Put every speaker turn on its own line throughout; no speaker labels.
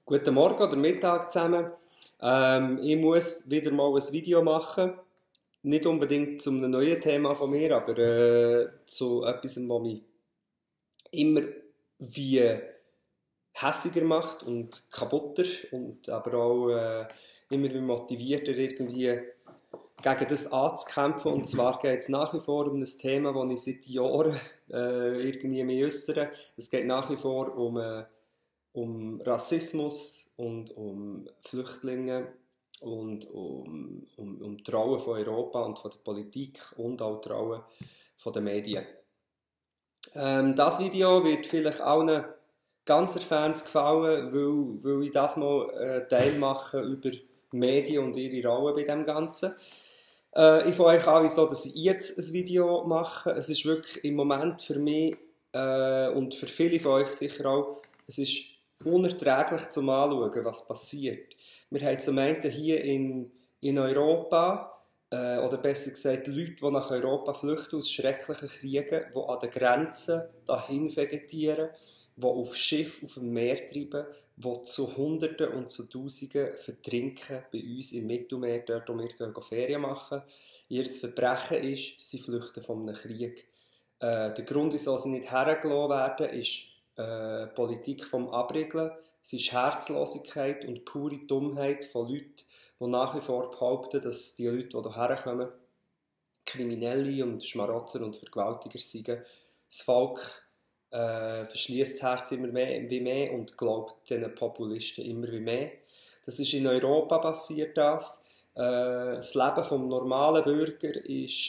Guten Morgen oder Mittag zusammen. Ich muss wieder mal ein Video machen. Nicht unbedingt zu einem neuen Thema von mir, aber zu etwas, was mich immer wie hässiger macht und kaputter und aber auch immer wie motivierter irgendwie gegen das anzukämpfen. Und zwar geht es nach wie vor um ein Thema, das ich seit Jahren irgendwie mich äußere. Es geht nach wie vor um Rassismus und um Flüchtlinge und um die Rolle von Europa und von der Politik und auch die Rolle von den Medien. Das Video wird vielleicht allen ganzer Fans gefallen, weil ich das mal Teil mache über Medien und ihre Rolle bei dem Ganzen. Ich fange euch an, wieso dass ich jetzt ein Video mache. Es ist wirklich im Moment für mich und für viele von euch sicher auch, es ist unerträglich zum Anschauen, was passiert. Wir haben zum einen hier in Europa, oder besser gesagt Leute, die nach Europa flüchten aus schrecklichen Kriegen, die an den Grenzen dahin vegetieren, die auf Schiff auf dem Meer treiben, die zu Hunderten und zu Tausenden vertrinken bei uns im Mittelmeer, dort wo wir Ferien machen. Ihr Verbrechen ist, sie flüchten von einem Krieg. Der Grund, wieso sie nicht hergelassen werden, ist Politik vom Abriegeln. Es ist Herzlosigkeit und pure Dummheit von Leuten, die nach wie vor behaupten, dass die Leute, die hierher kommen, Kriminelle und Schmarotzer und Vergewaltiger sind. Das Volk verschließt das Herz immer mehr und glaubt diesen Populisten immer wie mehr. Das ist in Europa passiert. Das Leben des normalen Bürger ist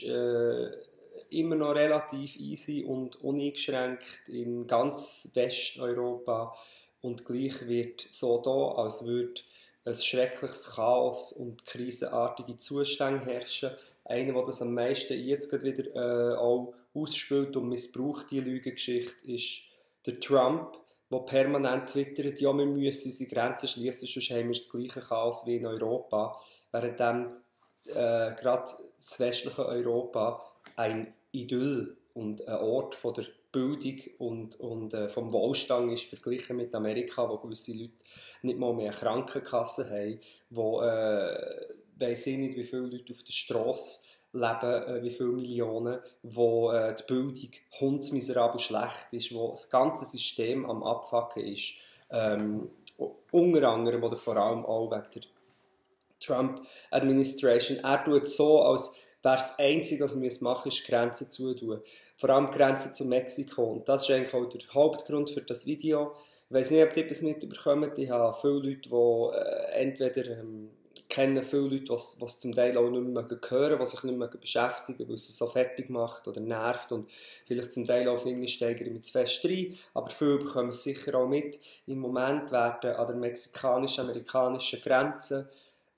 immer noch relativ easy und uneingeschränkt in ganz Westeuropa und gleich wird so da, als würde ein schreckliches Chaos und krisenartige Zustände herrschen. Einer, der das am meisten jetzt wieder auch ausspielt und missbraucht, die Lügengeschichte, ist der Trump, der permanent twittert, ja, wir müssen unsere Grenzen schließen, sonst haben wir das gleiche Chaos wie in Europa, während gerade das westliche Europa ein Idyll und ein Ort von der Bildung und vom Wohlstand ist, verglichen mit Amerika, wo gewisse Leute nicht mal mehr Krankenkassen haben, wo weiss ich nicht, wie viele Leute auf der Strasse leben, wie viele Millionen, wo die Bildung hundsmiserabel schlecht ist, wo das ganze System am Abfacken ist. Unter anderem oder vor allem auch wegen der Trump-Administration. Er tut so, als wäre das Einzige, was wir machen müssen, ist Grenzen zutun. Vor allem Grenzen zu Mexiko. Und das ist eigentlich auch der Hauptgrund für das Video. Ich weiss nicht, ob ihr das mitbekommt. Ich habe viele Leute, die entweder kennen viele Leute, die es zum Teil auch nicht mehr hören, die sich nicht mehr beschäftigen, weil es so fertig macht oder nervt und vielleicht zum Teil auch Finger steigern mit zu fest rein. Aber viele bekommen es sicher auch mit. Im Moment werden an der mexikanisch-amerikanischen Grenze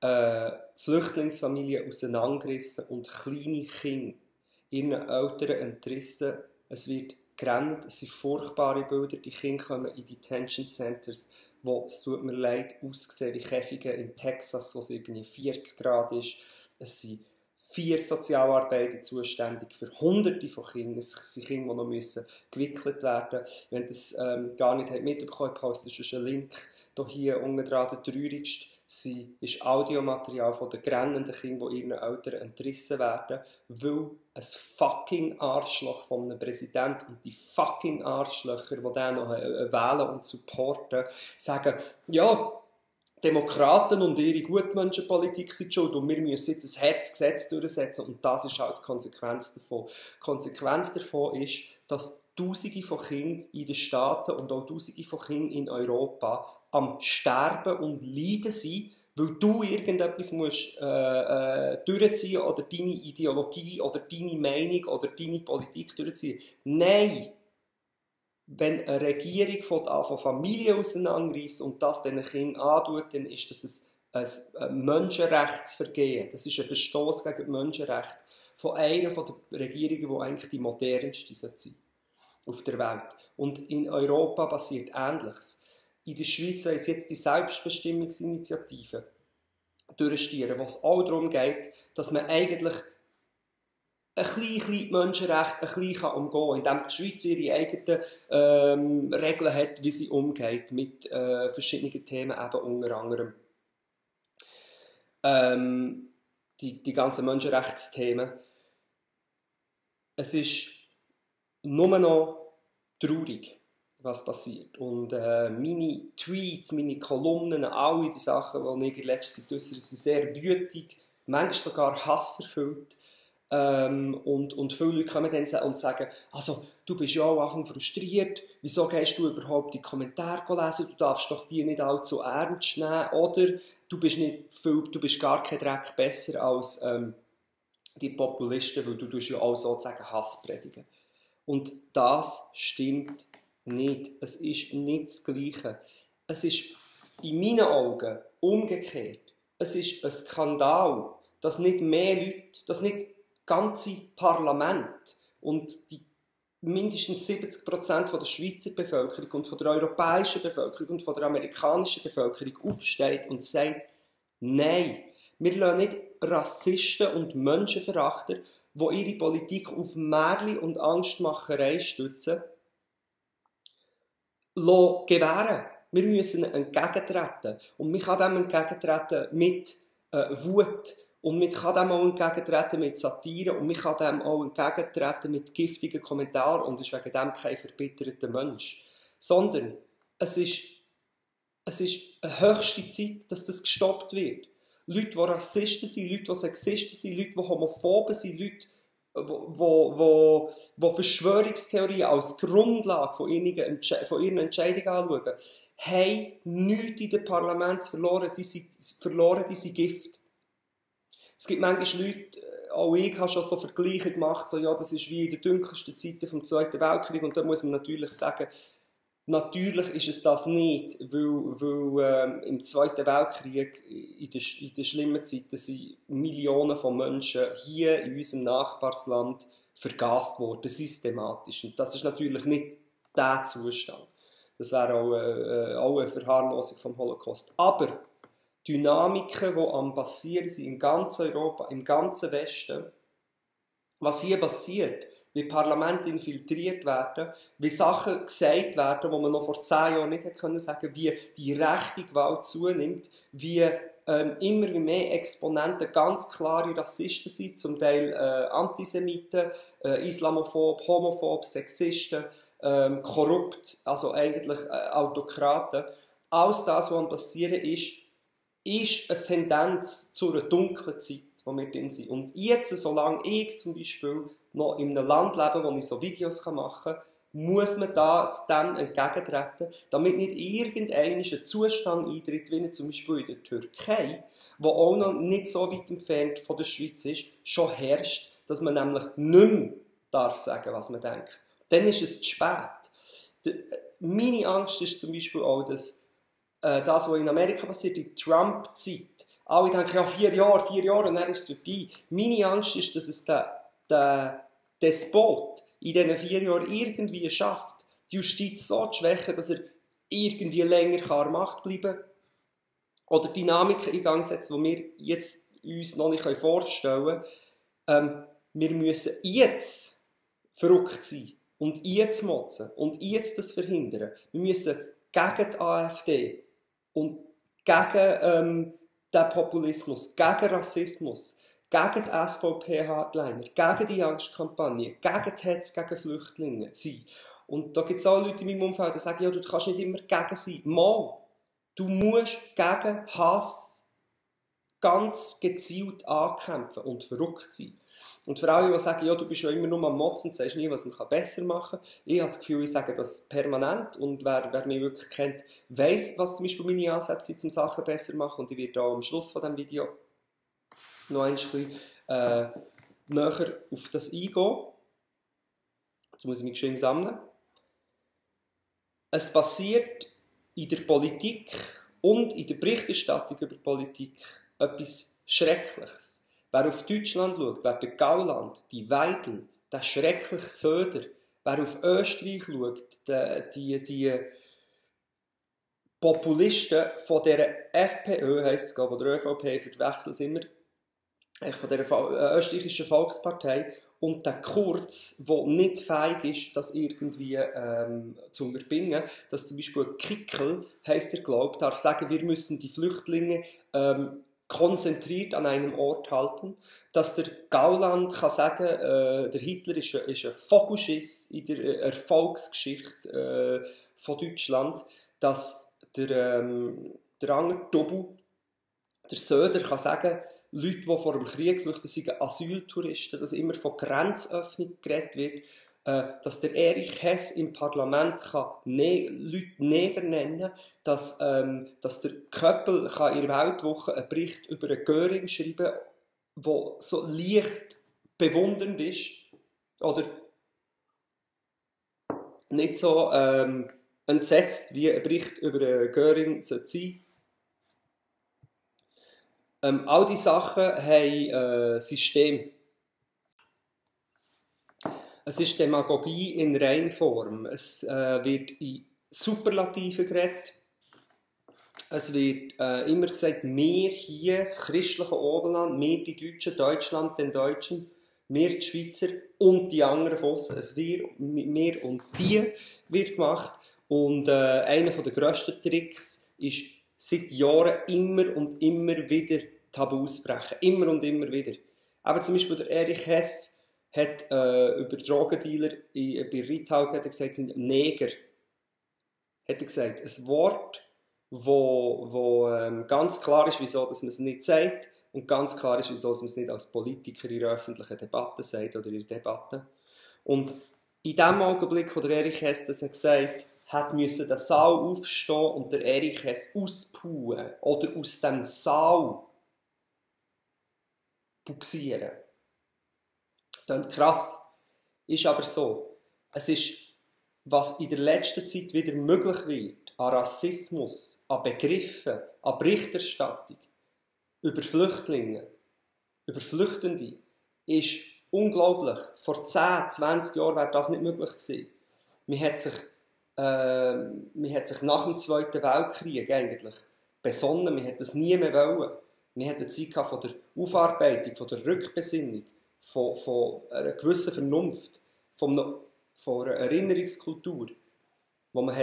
Flüchtlingsfamilien auseinandergerissen und kleine Kinder ihren Eltern entrissen. Es wird gerannt, es sind furchtbare Bilder. Die Kinder kommen in Detention Centers, wo, es tut mir leid, aussehen wie Käfige in Texas, wo es irgendwie 40 Grad ist. Es sind 4 Sozialarbeiter zuständig für Hunderte von Kindern. Es sind Kinder, die noch müssen gewickelt werden müssen. Wenn ihr das gar nicht mitbekommen habt, poste ich einen Link hier unten dran. Der traurigste ist Audiomaterial von den grennenden Kindern, die ihren Eltern entrissen werden, weil ein fucking Arschloch von einem Präsidenten und die fucking Arschlöcher, die den noch wählen und supporten, sagen, ja, Demokraten und ihre Gutmenschenpolitik sind schuld und wir müssen jetzt ein Herzgesetz durchsetzen und das ist halt die Konsequenz davon. Die Konsequenz davon ist, dass Tausende von Kindern in den Staaten und auch Tausende von Kindern in Europa am Sterben und Leiden sind, weil du irgendetwas musst, durchziehen oder deine Ideologie oder deine Meinung oder deine Politik durchziehen. Nein! Wenn eine Regierung von Familien auseinanderreißt und das diesen Kindern antut, dann ist das ein Menschenrechtsvergehen. Das ist ein Verstoß gegen die Menschenrechte von einer der Regierungen, die eigentlich die modernste sind auf der Welt. Und in Europa passiert Ähnliches. In der Schweiz weiss jetzt die Selbstbestimmungsinitiative durchstieren, wo es auch darum geht, dass man eigentlich ein bisschen die Menschenrechte ein bisschen umgehen kann, indem die Schweiz ihre eigenen Regeln hat, wie sie umgeht mit verschiedenen Themen, eben unter anderem die ganzen Menschenrechtsthemen. Es ist nur noch traurig, was passiert. Und meine Tweets, meine Kolumnen, alle die Sachen, die ich in letzter Zeit äußere, sind sehr wütig, manchmal sogar hasserfüllt. Und viele Leute kommen dann und sagen, also, du bist ja am Anfang frustriert, wieso gehst du überhaupt die Kommentare lesen, du darfst doch die nicht allzu ernst nehmen, oder du bist gar kein Dreck besser als die Populisten, weil du ja auch sozusagen Hass predigen. Und das stimmt nicht. Es ist nicht das Gleiche. Es ist in meinen Augen umgekehrt. Es ist ein Skandal, dass nicht mehr Leute, dass nicht ganze Parlament und die mindestens 70% der Schweizer Bevölkerung und von der europäischen Bevölkerung und von der amerikanischen Bevölkerung aufsteht und sagt, nein, wir lassen nicht Rassisten und Menschenverachter, die ihre Politik auf Märchen und Angstmacherei stützen, gewähren. Wir müssen entgegentreten. Und man kann dem entgegentreten mit Wut. Und man kann dem auch entgegentreten mit Satire. Und man kann dem auch entgegentreten mit giftigen Kommentaren. Und ist wegen dem kein verbitterter Mensch. Sondern es ist eine höchste Zeit, dass das gestoppt wird. Leute, die Rassisten sind, Leute, die Sexisten sind, Leute, die Homophoben sind, Leute, die Verschwörungstheorien als Grundlage von ihren Entscheidungen anschauen, haben nichts in den Parlamenten verloren, die sind Gift. Es gibt manchmal Leute, auch ich habe schon so Vergleiche gemacht, so, ja, das ist wie in den dunkelsten Zeiten vom Zweiten Weltkrieg, und da muss man natürlich sagen, natürlich ist es das nicht, weil im Zweiten Weltkrieg, in den schlimmen Zeiten, sind Millionen von Menschen hier in unserem Nachbarsland vergast worden, systematisch. Und das ist natürlich nicht der Zustand. Das wäre auch eine Verharmlosung vom Holocaust. Aber Dynamiken, die am passieren sind in ganz Europa, im ganzen Westen, was hier passiert, wie Parlamente infiltriert werden, wie Sachen gesagt werden, die man noch vor 10 Jahren nicht hätte sagen können, wie die rechte Gewalt zunimmt, wie immer mehr Exponenten ganz klare Rassisten sind, zum Teil Antisemiten, Islamophob, Homophob, Sexisten, korrupt, also eigentlich Autokraten. Alles das, was passiert ist eine Tendenz zu einer dunklen Zeit, wo wir drin sind. Und jetzt, solange ich zum Beispiel noch in einem Land lebe, wo ich so Videos machen kann, muss man dem entgegentreten, damit nicht irgendein Zustand eintritt, wie zum Beispiel in der Türkei, wo auch noch nicht so weit entfernt von der Schweiz ist, schon herrscht, dass man nämlich nicht mehr darf sagen, was man denkt. Dann ist es zu spät. Meine Angst ist zum Beispiel auch, dass das, was in Amerika passiert, die Trump-Zeit, alle denken, ja, 4 Jahre und dann ist es vorbei. Meine Angst ist, dass es der Despot in diesen 4 Jahren irgendwie schafft, die Justiz so zu schwächen, dass er irgendwie länger an der Macht bleiben kann. Oder Dynamiken in Gang setzen, die wir jetzt uns noch nicht vorstellen können. Wir müssen jetzt verrückt sein und jetzt motzen und jetzt das verhindern. Wir müssen gegen die AfD und gegen den Populismus, gegen Rassismus, gegen die SVP-Hardliner, gegen die Angstkampagne, gegen die Hetze gegen Flüchtlinge sein. Und da gibt es auch Leute in meinem Umfeld, die sagen, ja, du kannst nicht immer gegen sein. Mal, du musst gegen Hass ganz gezielt ankämpfen und verrückt sein. Und für alle, die sagen, ja, du bist ja immer nur am Motzen und sagst nie, was man besser machen kann. Ich habe das Gefühl, ich sage das permanent. Und wer mich wirklich kennt, weiss, was zum Beispiel meine Ansätze sind, um Sachen besser zu machen. Und ich werde auch am Schluss von diesem Video noch ein bisschen näher auf das eingehen. Jetzt muss ich mich schön sammeln. Es passiert in der Politik und in der Berichterstattung über Politik etwas Schreckliches. Wer auf Deutschland schaut, wer bei Gauland, die Weidel, der schreckliche Söder, wer auf Österreich schaut, die Populisten von der FPÖ, heisst es, oder ÖVP, verwechseln es immer, von der österreichischen Volkspartei, und der Kurz, der nicht fähig ist, das irgendwie zu unterbinden, dass zum Beispiel ein Kickel, heisst er, glaubt, darf sagen, wir müssen die Flüchtlinge konzentriert an einem Ort halten, dass der Gauland kann sagen, der Hitler ist ein Vogelschiss in der Erfolgsgeschichte von Deutschland, dass der andere Tobu, der Söder, kann sagen, Leute, die vor dem Krieg flüchten, sind Asyltouristen, dass immer von Grenzöffnung geredet wird, dass der Erich Hess im Parlament kann Leute Neger nennen kann, dass der Köppel kann in der Weltwoche einen Bericht über einen Göring schreiben, der so leicht bewundernd ist, oder nicht so entsetzt, wie ein Bericht über einen Göring sein sollte. All diese Sachen haben System. Es ist Demagogie in Reinform. Es wird in Superlativen geredet. Es wird immer gesagt, wir hier, das christliche Oberland, wir die Deutschen, Deutschland, den Deutschen, wir die Schweizer und die anderen Fossen. Es wird wir und die wird gemacht. Und einer der grössten Tricks ist, seit Jahren immer und immer wieder Tabus brechen. Immer und immer wieder. Aber zum Beispiel der Erich Hess hat über Drogendealer bei Rittau gesagt, sind Neger. Hat er gesagt. Ein Wort, wo ganz klar ist, wieso dass man es nicht sagt und ganz klar ist, wieso dass man es nicht als Politiker in der öffentlichen Debatte sagt oder in der Debatte. Und in dem Augenblick, wo der Erich Hess das gesagt hat, müssen der Saal aufstehen und der Erich Hess auspuhen oder aus dem Saal buxieren. Das ist krass. Ist aber so. Es ist, was in der letzten Zeit wieder möglich wird, an Rassismus, an Begriffen, an Berichterstattung über Flüchtlinge, über Flüchtende, ist unglaublich. Vor 10, 20 Jahren wäre das nicht möglich gewesen. Man hat sich nach dem Zweiten Weltkrieg eigentlich besonnen, man hätte das nie mehr wollen. Man hatte eine Zeit von der Aufarbeitung, von der Rückbesinnung, von einer gewissen Vernunft, von einer Erinnerungskultur, wo man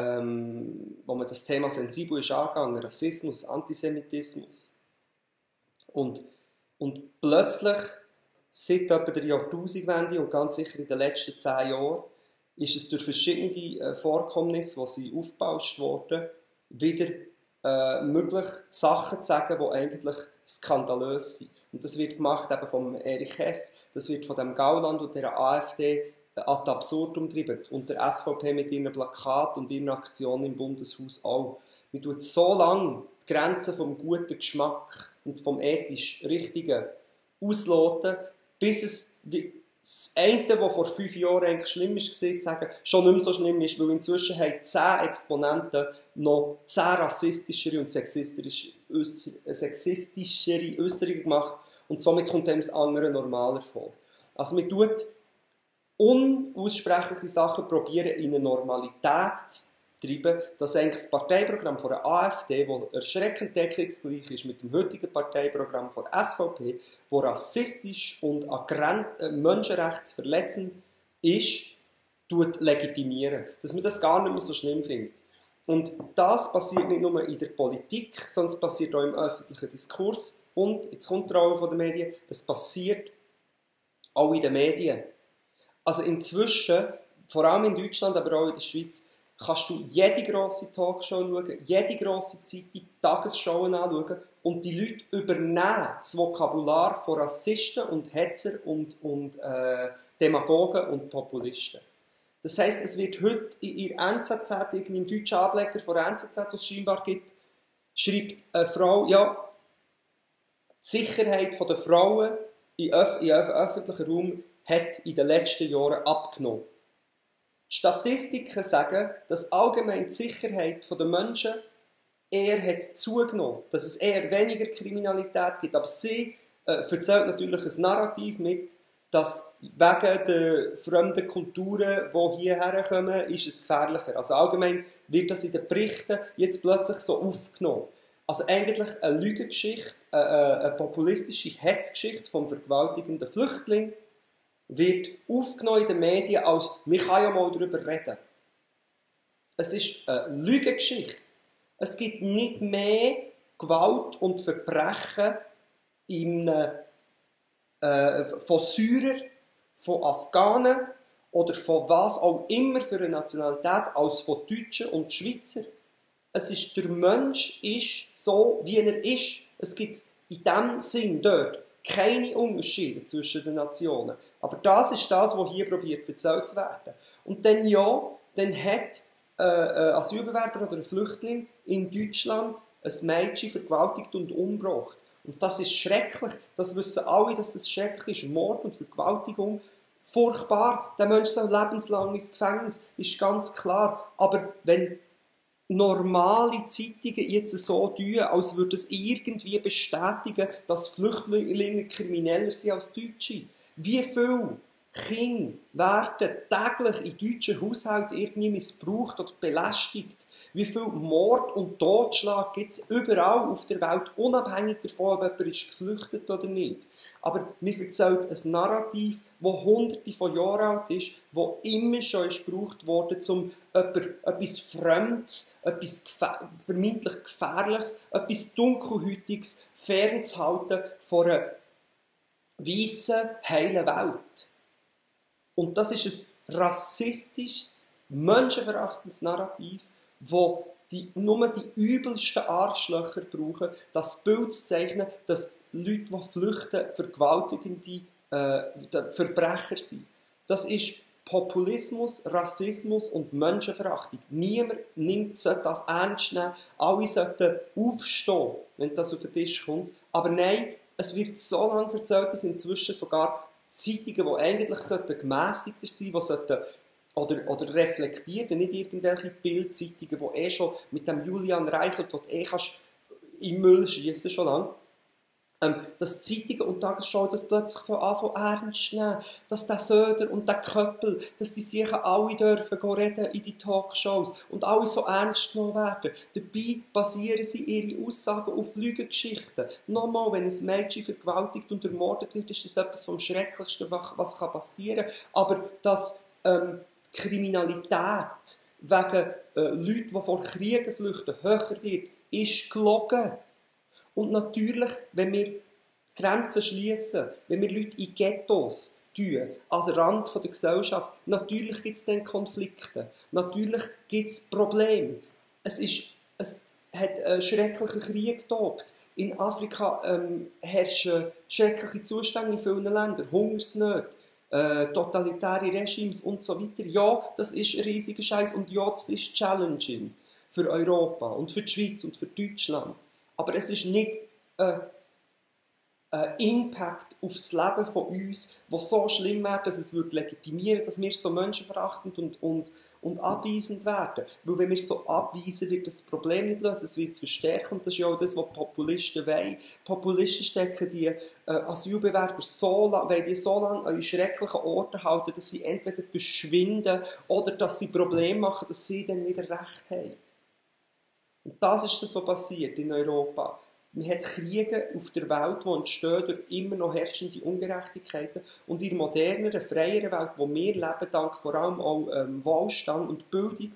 das Thema sensibel ist angegangen, Rassismus, Antisemitismus. Und plötzlich, seit etwa der Jahrtausendwende und ganz sicher in den letzten 10 Jahren, ist es durch verschiedene Vorkommnisse, die sie aufgebauscht wurden, wieder möglich, Sachen zu sagen, die eigentlich skandalös sind. Und das wird gemacht eben von Erich Hess, das wird von dem Gauland und der AfD ad absurdum getrieben. Und der SVP mit ihren Plakaten und ihren Aktionen im Bundeshaus auch. Man tut so lange die Grenzen vom guten Geschmack und vom ethisch Richtigen ausloten, bis es das eine, was vor 5 Jahren eigentlich schlimm ist, zu sagen, schon nicht mehr so schlimm ist, weil inzwischen haben 10 Exponenten noch 10 rassistischere und sexistischere Äußerungen gemacht und somit kommt dem das andere normaler vor. Also man tut unaussprechliche Sachen probieren in eine Normalität zu treiben, dass eigentlich das Parteiprogramm von der AfD, das erschreckend deckungsgleich ist mit dem heutigen Parteiprogramm von der SVP, das rassistisch und menschenrechtsverletzend ist, legitimieren. Dass man das gar nicht mehr so schlimm findet. Und das passiert nicht nur in der Politik, sondern es passiert auch im öffentlichen Diskurs und, jetzt kommt die Rolle der Medien, es passiert auch in den Medien. Also inzwischen, vor allem in Deutschland, aber auch in der Schweiz, kannst du jede grosse Talkshow schauen, jede grosse Zeitung, Tagesschauen anschauen und die Leute übernehmen das Vokabular von Rassisten und Hetzer und Demagogen und Populisten. Das heisst, es wird heute in der NZZ, im deutschen Ableger von der NZZ, was es scheinbar gibt, schreibt eine Frau, ja, die Sicherheit der Frauen im öffentlichen Raum hat in den letzten Jahren abgenommen. Die Statistiken sagen, dass allgemein die Sicherheit der Menschen eher hat zugenommen, dass es eher weniger Kriminalität gibt. Aber sie erzählt natürlich ein Narrativ mit, dass wegen der fremden Kulturen, die hierher kommen, ist es gefährlicher. Also allgemein wird das in den Berichten jetzt plötzlich so aufgenommen. Also eigentlich eine Lügengeschichte, eine populistische Hetzgeschichte vom vergewaltigenden Flüchtling, wird aufgenommen in den Medien als «Man kann ja mal darüber reden». Es ist eine Lügengeschichte. Es gibt nicht mehr Gewalt und Verbrechen von Syrern, von Afghanen oder von was auch immer für eine Nationalität als von Deutschen und Schweizer. Es ist, der Mensch ist so, wie er ist. Es gibt in diesem Sinn dort keine Unterschiede zwischen den Nationen. Aber das ist das, was hier probiert erzählt zu werden. Und dann dann hat ein Asylbewerber oder ein Flüchtling in Deutschland ein Mädchen vergewaltigt und umgebracht. Und das ist schrecklich. Das wissen alle, dass das schrecklich ist. Mord und Vergewaltigung. Furchtbar. Der Mensch soll lebenslang ins Gefängnis. Ist ganz klar. Aber wenn normale Zeitungen jetzt so tun, als würde es irgendwie bestätigen, dass Flüchtlinge krimineller sind als Deutsche. Wie viele Kinder werden täglich in deutschen Haushalten irgendwie missbraucht oder belästigt? Wie viel Mord und Totschlag gibt es überall auf der Welt, unabhängig davon, ob jemand ist geflüchtet oder nicht? Aber mir erzählt ein Narrativ, das hunderte von Jahren alt ist, das immer schon gebraucht wurde, um etwas Fremdes, etwas vermeintlich Gefährliches, etwas Dunkelhäutiges fernzuhalten von einer weissen, heilen Welt. Und das ist ein rassistisches, menschenverachtendes Narrativ, wo nur die übelsten Arschlöcher brauchen, das Bild zu zeichnen, dass Leute, die flüchten, vergewaltigende Verbrecher sind. Das ist Populismus, Rassismus und Menschenverachtung. Niemand sollte das ernst nehmen. Alle sollten aufstehen, wenn das auf den Tisch kommt. Aber nein, es wird so lange erzählt, dass inzwischen sogar Zeitungen, die eigentlich gemässigter sein sollten, oder reflektieren, nicht irgendwelche Bildzeitungen, die schon mit dem Julian Reichelt, wo du kannst im Müll schiessen schon lange, dass Zeitungen und Tagesschau das plötzlich von Anfang ernst nehmen, dass der Söder und der Köppel, dass die sich alle dürfen reden in die Talkshows und alle so ernst genommen werden. Dabei basieren sie ihre Aussagen auf Lügengeschichten. Nochmal, wenn ein Mädchen vergewaltigt und ermordet wird, ist das etwas vom Schrecklichsten, was passieren kann. Aber dass Kriminalität wegen Leuten, die vor Kriegen flüchten, höher wird, ist gelogen. Und natürlich, wenn wir Grenzen schließen, wenn wir Leute in Ghettos tun, an den Rand der Gesellschaft, natürlich gibt es dann Konflikte, natürlich gibt es Probleme. Es hat einen schrecklichen Krieg getobt. In Afrika herrschen schreckliche Zustände in vielen Ländern, Hungersnöte, totalitäre Regimes und so weiter. Ja, das ist ein riesiger Scheiß und ja, das ist challenging für Europa und für die Schweiz und für Deutschland. Aber es ist nicht ein Impact auf das Leben von uns, der so schlimm wäre, dass es legitimieren würde, dass wir so menschenverachtend und abweisend werden. Weil wenn wir so abweisen, wird das Problem nicht lösen, es wird es verstärken. Und das ist ja auch das, was Populisten wollen. Populisten stecken die Asylbewerber so lange an schrecklichen Orten halten, dass sie entweder verschwinden oder dass sie Probleme machen, dass sie dann wieder Recht haben. Und das ist das, was passiert in Europa. Man hat Kriege auf der Welt, die entstehen durch immer noch herrschende Ungerechtigkeiten. Und in der moderneren, freieren Welt, wo wir leben, dank vor allem auch Wohlstand und Bildung,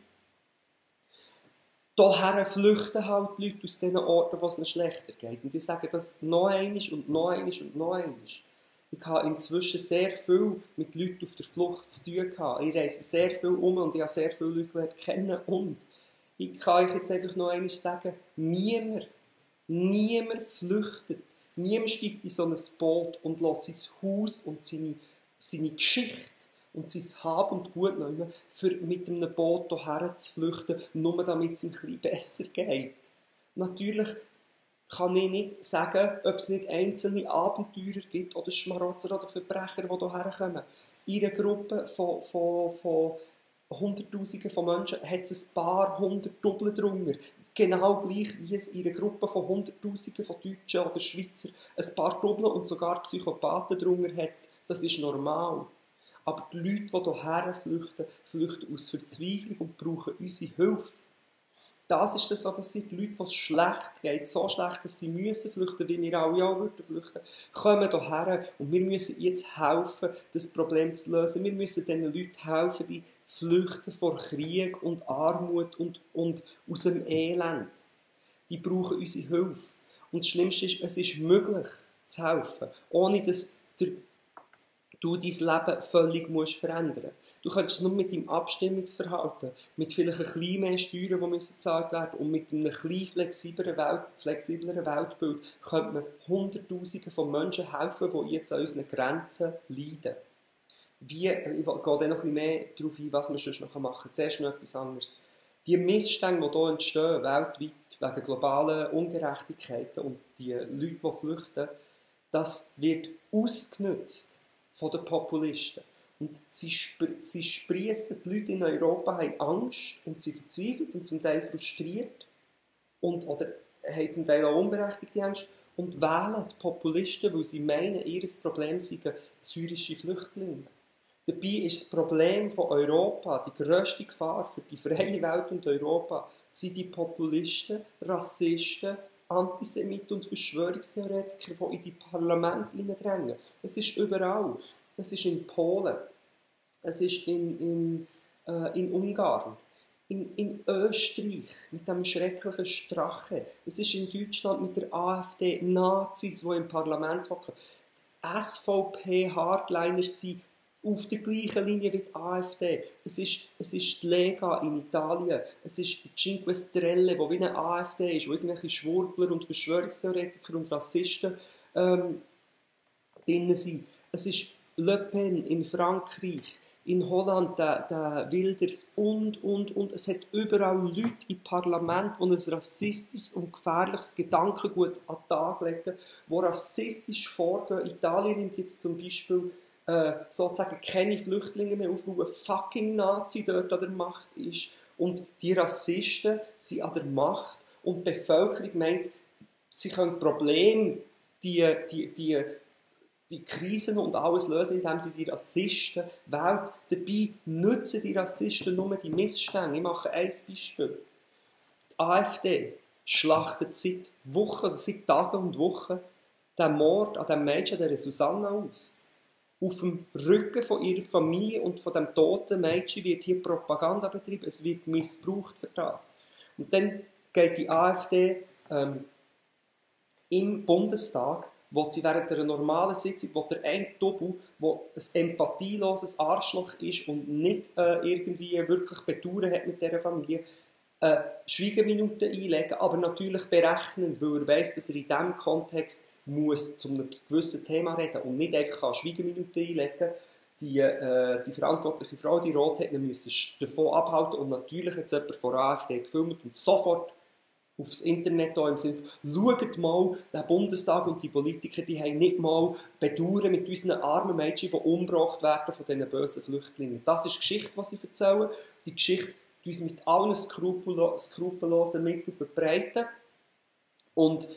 daher flüchten halt die Leute aus diesen Orten, wo es ihnen schlechter geht. Und die sagen das noch einmal und noch einmal und noch einmal. Ich habe inzwischen sehr viel mit Leuten auf der Flucht zu tun gehabt. Ich reise sehr viel um und ich habe sehr viele Leute kennen. Und ich kann euch jetzt einfach noch einmal sagen, niemand flüchtet. Niemand steigt in so ein Boot und lässt sein Haus und seine Geschichte und sein Hab und Gut nehmen, für mit einem Boot hierher zu flüchten, nur damit es ihm ein bisschen besser geht. Natürlich kann ich nicht sagen, ob es nicht einzelne Abenteurer gibt oder Schmarotzer oder Verbrecher, die hierher kommen. In einer Gruppe von Hunderttausenden von Menschen hat es ein paar hundert Doppel drunter. Genau gleich wie es in einer Gruppe von Hunderttausenden von Deutschen oder Schweizer ein paar Doppel und sogar Psychopathen drunter hat. Das ist normal. Aber die Leute, die hierher flüchten aus Verzweiflung und brauchen unsere Hilfe. Das ist das, was passiert. Leute, denen es schlecht geht, so schlecht, dass sie müssen flüchten, wie wir alle auch würden flüchten, kommen hierher und wir müssen jetzt helfen, das Problem zu lösen. Wir müssen den Leuten helfen, die flüchten vor Krieg und Armut und aus dem Elend. Die brauchen unsere Hilfe. Und das Schlimmste ist, es ist möglich zu helfen, ohne dass du dein Leben völlig verändern musst. Du könntest nur mit deinem Abstimmungsverhalten, mit vielleicht ein bisschen mehr Steuern, die gezahlt werden und mit einem ein flexibleren Weltbild könnte man Hunderttausenden von Menschen helfen, die jetzt an unseren Grenzen leiden. Ich gehe dann noch ein bisschen mehr darauf ein, was wir sonst noch machen können. Zuerst noch etwas anderes. Die Missstände, die hier entstehen, weltweit, wegen globalen Ungerechtigkeiten und die Leute, die flüchten, das wird ausgenutzt von den Populisten. Und sie sprießen, die Leute in Europa haben Angst und sie verzweifelt und zum Teil frustriert oder haben zum Teil auch unberechtigte Angst und wählen die Populisten, weil sie meinen, ihr Problem seien syrische Flüchtlinge. Dabei ist das Problem von Europa, die grösste Gefahr für die freie Welt und Europa, sind die Populisten, Rassisten, Antisemiten und Verschwörungstheoretiker, die in die Parlamente hineindrängen. Es ist überall. Es ist in Polen, es ist in Ungarn, in Österreich mit dem schrecklichen Strache, es ist in Deutschland mit der AfD, Nazis, die im Parlament hocken. Die SVP-Hardliner sind auf der gleichen Linie wie die AfD. Es ist die Lega in Italien, es ist die Cinque Stelle, die wie eine AfD ist, wo irgendwelche Schwurbler und Verschwörungstheoretiker und Rassisten drin sind. Es ist Le Pen in Frankreich, in Holland, der Wilders und. Es hat überall Leute im Parlament, die ein rassistisches und gefährliches Gedankengut an den Tag legen, die rassistisch vorgehen. Italien nimmt jetzt zum Beispiel sozusagen keine Flüchtlinge mehr auf, weil ein fucking Nazi dort an der Macht ist. Und die Rassisten sind an der Macht und die Bevölkerung meint, sie können Probleme, die Krisen und alles lösen, indem sie die Rassisten wählen. Dabei nutzen die Rassisten nur die Missstände. Ich mache ein Beispiel. Die AfD schlachtet seit Wochen, also seit Tagen und Wochen, den Mord an dem Mädchen, der Susanna, aus. Auf dem Rücken von ihrer Familie und von dem toten Mädchen wird hier Propaganda betrieben. Es wird missbraucht für das. Und dann geht die AfD im Bundestag, wo sie während einer normalen Sitzung, wo der ein Double, der ein empathieloses Arschloch ist und nicht irgendwie wirklich Bedauern hat mit dieser Familie, Schweigeminuten einlegen, aber natürlich berechnend, weil er weiss, dass er in diesem Kontext muss zu einem gewissen Thema reden und nicht einfach Schweigeminuten einlegen. Die verantwortliche Frau, die Rot, hat ihn davon abhalten und natürlich hat es jemand von der AfD gefilmt und sofort aufs Internet da im Sinne, schaut mal, der Bundestag und die Politiker, die haben nicht mal Bedauern mit unseren armen Mädchen, die umgebracht werden von diesen bösen Flüchtlingen. Das ist die Geschichte, die sie erzählen. Die Geschichte, die uns mit allen skrupellosen Mitteln verbreiten und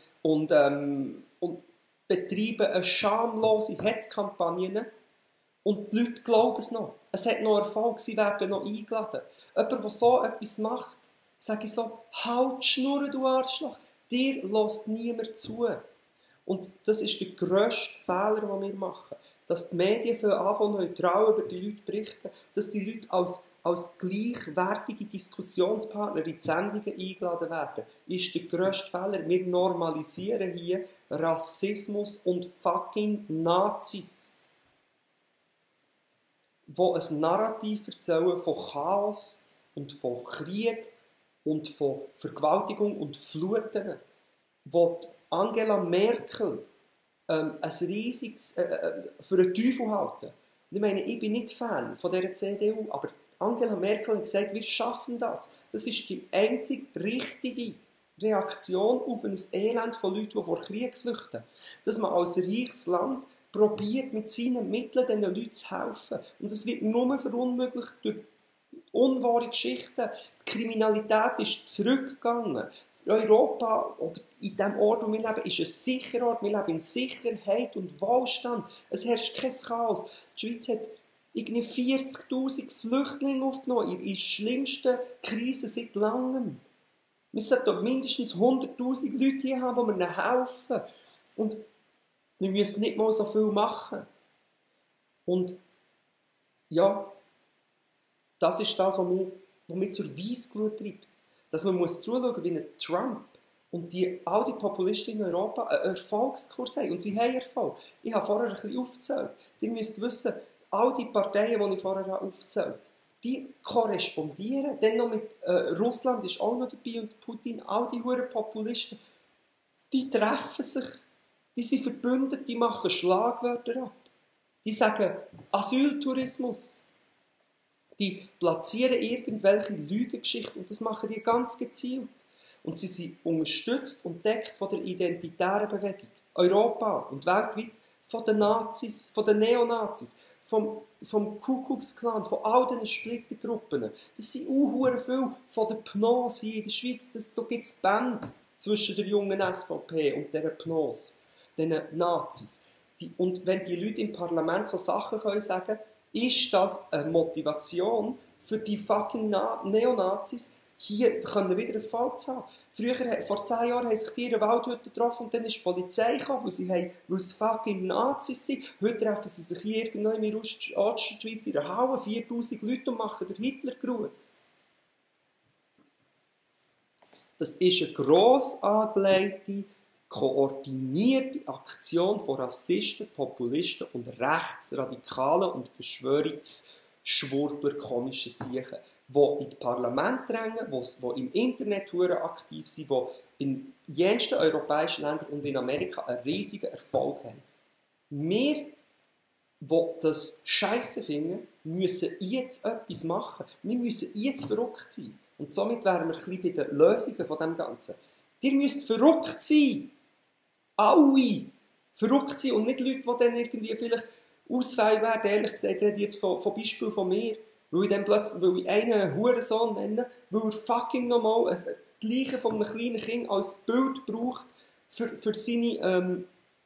betreiben eine schamlose Hetzkampagne und die Leute glauben es noch. Es hat noch Erfolg, sie werden noch eingeladen. Jemand, der so etwas macht, sage ich so, halt die Schnur, du Arschloch, dir lässt niemand zu. Und das ist der grösste Fehler, den wir machen. Dass die Medien anfangen neutral über die Leute berichten, dass die Leute als gleichwertige Diskussionspartner in die Sendungen eingeladen werden, ist der grösste Fehler. Wir normalisieren hier Rassismus und fucking Nazis, die ein Narrativ erzählen von Chaos und von Krieg und von Vergewaltigung und Fluten, wo Angela Merkel ein riesiges für einen Teufel halten. Und ich meine, ich bin nicht Fan von dieser CDU, aber Angela Merkel hat gesagt, wir schaffen das. Das ist die einzig richtige Reaktion auf ein Elend von Leuten, die vor Krieg flüchten. Dass man als reiches Land probiert, mit seinen Mitteln diesen Leuten zu helfen. Und das wird nur verunmöglicht durch unwahre Geschichten. Die Kriminalität ist zurückgegangen. Europa, oder in dem Ort, wo wir leben, ist ein sicherer Ort. Wir leben in Sicherheit und Wohlstand. Es herrscht kein Chaos. Die Schweiz hat irgendwie 40'000 Flüchtlinge aufgenommen, in der schlimmsten Krise seit langem. Wir sollten doch mindestens 100'000 Leute hier haben, die mir helfen. Und wir müssen nicht mal so viel machen. Und ja, das ist das, was mich zur Weissglut treibt. Dass man muss zuschauen, wie ein Trump und all die Populisten in Europa einen Erfolgskurs haben. Und sie haben Erfolg. Ich habe vorher ein bisschen aufgezählt. Ihr müsst wissen, all die Parteien, die ich vorher aufgezählt habe, die korrespondieren. Dann noch mit Russland ist auch noch dabei und Putin. All die huren Populisten, die treffen sich, die sind verbündet, die machen Schlagwörter ab. Die sagen Asyltourismus. Die platzieren irgendwelche Lügengeschichten und das machen die ganz gezielt. Und sie sind unterstützt und deckt von der identitären Bewegung. Europa und weltweit von den Nazis, von den Neonazis, vom Ku Klux Klan, von all diesen Splittergruppen. Das sind auch viel von den PNOS hier in der Schweiz. Da gibt es Band zwischen der jungen SVP und dieser PNOS, diesen Nazis. Und wenn die Leute im Parlament so Sachen können sagen, ist das eine Motivation für die fucking Neonazis, hier können wieder Erfolg zu haben. Früher, vor 10 Jahren, haben sich die in der Waldhütte getroffen und dann ist die Polizei gekommen, weil es fucking Nazis sind. Heute treffen sie sich hier irgendwo in der Ostschweiz in der Halle, 4000 Leute und machen den Hitlergruß. Das ist eine gross angelegte, koordinierte Aktion von Rassisten, Populisten und Rechtsradikalen und Verschwörungsschwurbler komischen Siechen, die in das Parlament drängen, die im Internet aktiv sind, die in jensten europäischen Ländern und in Amerika einen riesigen Erfolg haben. Wir, die das Scheisse finden, müssen jetzt etwas machen. Wir müssen jetzt verrückt sein. Und somit wären wir ein bisschen bei den Lösungen von dem Ganzen. Ihr müsst verrückt sein. Alle verrückt sein und nicht Leute, die dann irgendwie vielleicht Ausfälle werden. Ehrlich gesagt, ich rede jetzt von Beispiel von mir. Weil ich einen Hurensohn nenne, weil er fucking nochmal die Leiche von einem kleinen Kind als Bild braucht für seine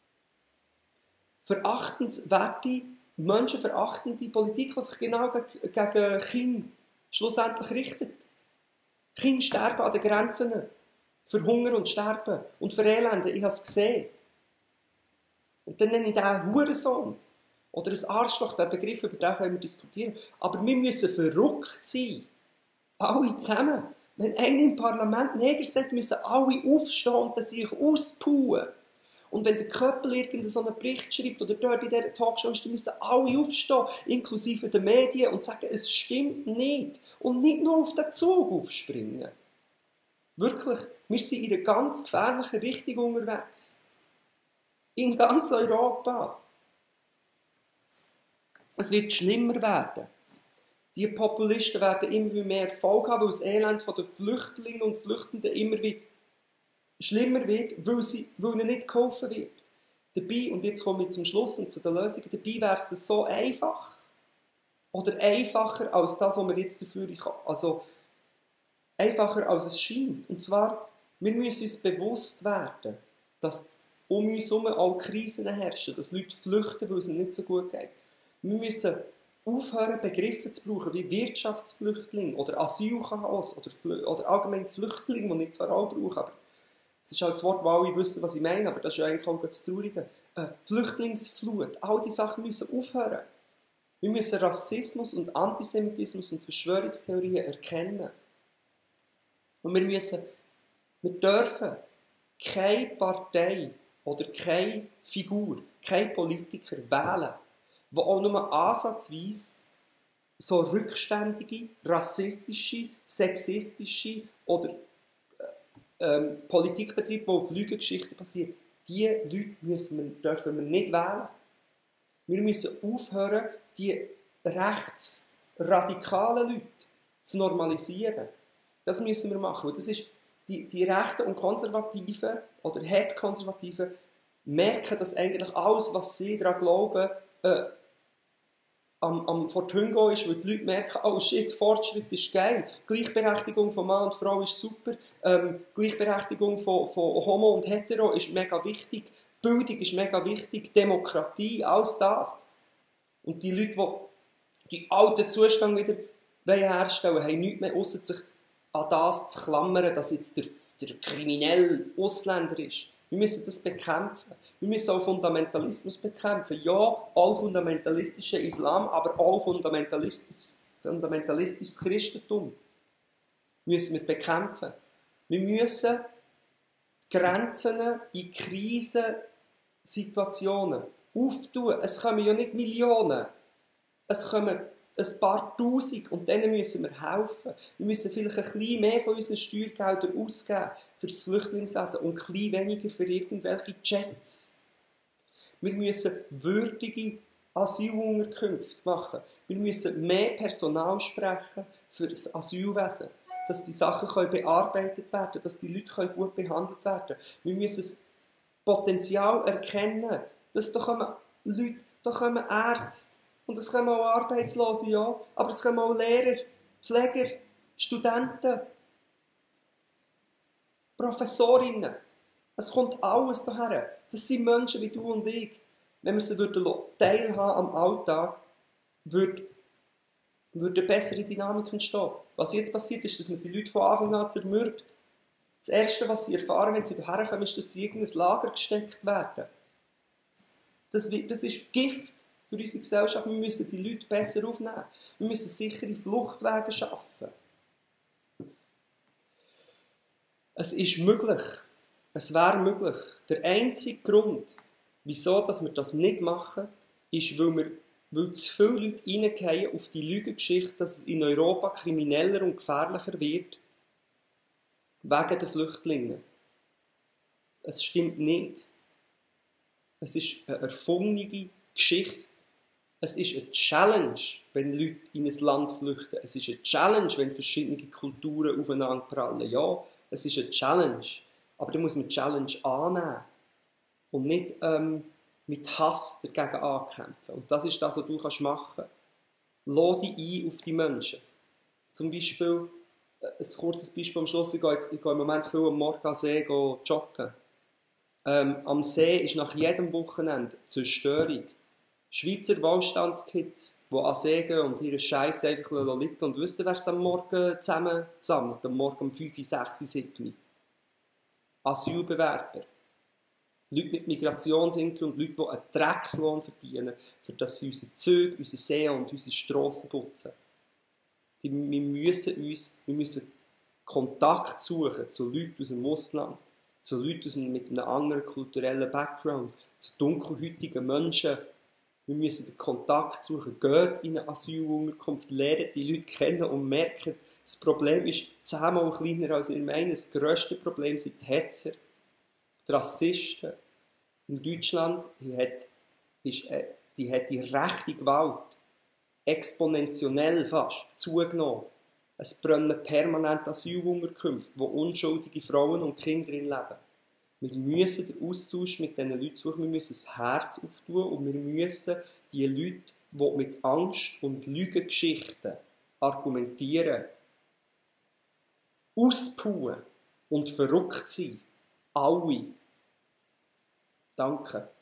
verachtenswerte, menschenverachtende Politik, die sich genau gegen Kinder schlussendlich richtet. Kinder sterben an den Grenzen, verhungern und sterben und verelenden. Ich habe es gesehen. Und dann nenne ich den Hurensohn. Oder ein Arschloch, der Begriff, über den können wir diskutieren. Aber wir müssen verrückt sein. Alle zusammen. Wenn einer im Parlament Neger sagt, müssen alle aufstehen und sich auspuhen. Und wenn der Köppel irgendeinen so einen Bericht schreibt oder dort in dieser Talkshow ist, dann müssen alle aufstehen, inklusive der Medien, und sagen, es stimmt nicht. Und nicht nur auf den Zug aufspringen. Wirklich, wir sind in einer ganz gefährlichen Richtung unterwegs. In ganz Europa. Es wird schlimmer werden. Die Populisten werden immer mehr Erfolg haben, weil das Elend der Flüchtlinge und Flüchtenden immer wieder schlimmer wird, weil ihnen nicht geholfen wird. Dabei, und jetzt komme ich zum Schluss und zu den Lösungen, dabei wäre es so einfach. Oder einfacher als das, was wir jetzt dafür haben. Also einfacher als es scheint. Und zwar, wir müssen uns bewusst werden, dass um uns herum auch Krisen herrschen, dass Leute flüchten, weil es ihnen nicht so gut geht. Wir müssen aufhören, Begriffe zu brauchen wie Wirtschaftsflüchtling oder Asylchaos oder allgemein Flüchtling, die nicht zwar alle brauchen, aber es ist halt das Wort, wo alle wissen, was ich meine, aber das ist ja eigentlich auch das Traurige. Flüchtlingsflut, all diese Sachen müssen aufhören. Wir müssen Rassismus und Antisemitismus und Verschwörungstheorien erkennen. Und wir dürfen keine Partei oder keine Figur, kein Politiker wählen, die auch nur ansatzweise so rückständige, rassistische, sexistische oder Politik betreibt, die auf Lügengeschichten basiert. Diese Leute dürfen wir nicht wählen. Wir müssen aufhören, die rechtsradikalen Leute zu normalisieren. Das müssen wir machen. Das ist die Rechten und Konservativen oder Hardkonservativen merken, dass eigentlich alles, was sie daran glauben, am Fortüngo ist, weil die Leute merken, oh shit, Fortschritt ist geil, Gleichberechtigung von Mann und Frau ist super, Gleichberechtigung von Homo und Hetero ist mega wichtig, Bildung ist mega wichtig, Demokratie, alles das. Und die Leute, die den alten Zustand wieder herstellen wollen, haben nichts mehr, ausser sich an das zu klammern, dass jetzt der kriminelle Ausländer ist. Wir müssen das bekämpfen. Wir müssen auch Fundamentalismus bekämpfen. Ja, auch fundamentalistischer Islam, aber auch fundamentalistisches Christentum müssen wir bekämpfen. Wir müssen Grenzen in Krisensituationen auftun. Es kommen ja nicht Millionen. Es kommen ein paar Tausend und denen müssen wir helfen. Wir müssen vielleicht ein bisschen mehr von unseren Steuergeldern ausgeben für das Flüchtlingswesen und ein bisschen weniger für irgendwelche Jets. Wir müssen würdige Asylunterkünfte machen. Wir müssen mehr Personal sprechen für das Asylwesen, dass die Sachen bearbeitet werden können, dass die Leute gut behandelt werden können. Wir müssen das Potenzial erkennen, dass da kommen Leute, da kommen Ärzte, und es kommen auch Arbeitslose, ja, aber es kommen auch Lehrer, Pfleger, Studenten, Professorinnen. Es kommt alles daher. Das sind Menschen wie du und ich. Wenn wir sie teilhaben am Alltag, würde eine bessere Dynamik entstehen. Was jetzt passiert ist, dass man die Leute von Anfang an zermürbt. Das Erste, was sie erfahren, wenn sie hierher kommen, ist, dass sie in irgendein Lager gesteckt werden. Das ist Gift für unsere Gesellschaft. Wir müssen die Leute besser aufnehmen. Wir müssen sichere Fluchtwege schaffen. Es ist möglich. Es wäre möglich. Der einzige Grund, wieso dass wir das nicht machen, ist, weil zu viele Leute reingehen auf die Lügengeschichte, dass es in Europa krimineller und gefährlicher wird, wegen der Flüchtlinge. Es stimmt nicht. Es ist eine erfundene Geschichte. Es ist eine Challenge, wenn Leute in ein Land flüchten. Es ist eine Challenge, wenn verschiedene Kulturen aufeinander prallen. Ja, es ist eine Challenge. Aber da muss man die Challenge annehmen. Und nicht mit Hass dagegen ankämpfen. Und das ist das, was du machen kannst. Lass dich ein auf die Menschen. Zum Beispiel, ein kurzes Beispiel am Schluss, ich gehe im Moment viel am Morgen am See joggen. Am See ist nach jedem Wochenende Zerstörung. Schweizer Wohlstandskids, die an See gehen und ihre Scheiße einfach liegen und wissen, wer es am Morgen zusammen sammelt, am Morgen um 5, 6, 7. Asylbewerber. Leute mit Migrationshintergrund, Leute, die einen Dreckslohn verdienen, für das sie unsere Züge, unsere Seen und unsere Strassen putzen. Wir müssen Kontakt suchen zu Leuten aus dem Ausland, zu Leuten mit einem anderen kulturellen Background, zu dunkelhäutigen Menschen. Wir müssen den Kontakt suchen. Geht in eine Asylunterkunft, lernt die Leute kennen und merkt, das Problem ist 10-mal kleiner, als ihr meint. Das grösste Problem sind die Hetzer, die Rassisten. In Deutschland hat die rechte Gewalt exponentiell fast zugenommen. Es brennen permanent Asylunterkünfte, wo unschuldige Frauen und Kinder drin leben. Wir müssen den Austausch mit diesen Leuten suchen, wir müssen das Herz auftun und wir müssen die Leute, die mit Angst und Lügengeschichten argumentieren, auspuhen und verrückt sein. Alle. Danke.